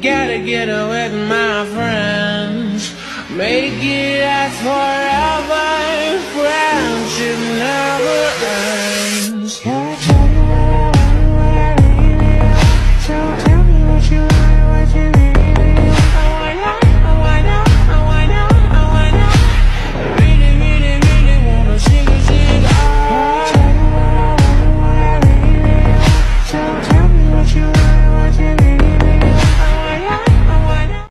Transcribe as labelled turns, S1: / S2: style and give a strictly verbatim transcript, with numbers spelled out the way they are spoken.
S1: Gotta get away with my friends. Make it as far